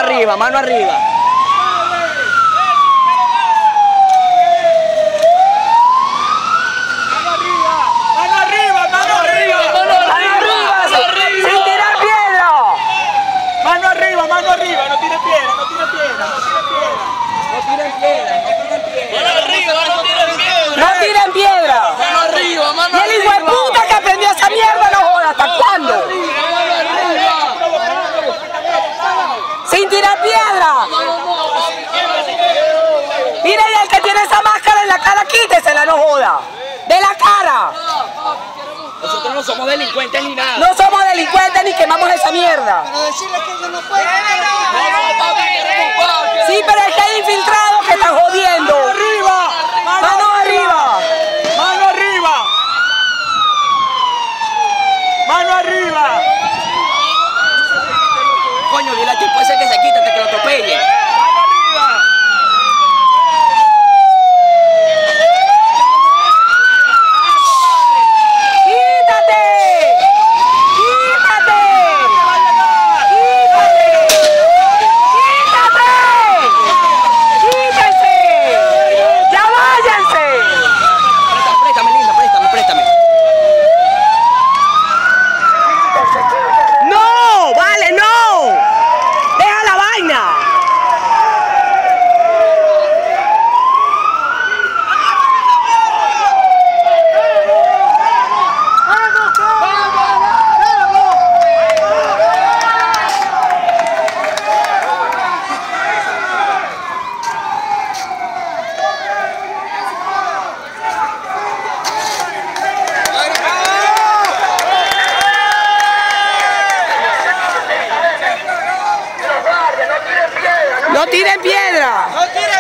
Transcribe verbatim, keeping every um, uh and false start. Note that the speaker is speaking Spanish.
arriba, mano arriba. Mano arriba, mano arriba, mano arriba, Mano arriba, sin tirar piedra. mano arriba, mano arriba, no tire piedra, no tire piedra, no tire piedra. No tiren piedra, no tiren piedra. Mano arriba, no tiren piedra. No tiren piedra. Mano arriba, mano Y el hijo de puta que aprendió esa mierda no joda, ¿hasta cuándo? Sin tirar piedra. Mira, y el que tiene esa máscara en la cara, quítesela, no joda. De la cara. Nosotros no somos delincuentes ni nada. No somos delincuentes ni quemamos esa mierda. Pero decirle que ellos no pueden. Sí, pero es que hay infiltrados que están jodiendo. Arriba, Mano arriba. mano arriba, mano arriba. Coño, dile al tipo ese que se quite hasta que lo atropelle. Mano arriba. ¡Quítate! ¡Quítate! ¡Quítate! ¡Quítense! ¡Ya váyanse! Préstame, linda, préstame, préstame. ¡No! ¡Vale, no! ¡Deja la vaina! ¡No tiren piedra! No tire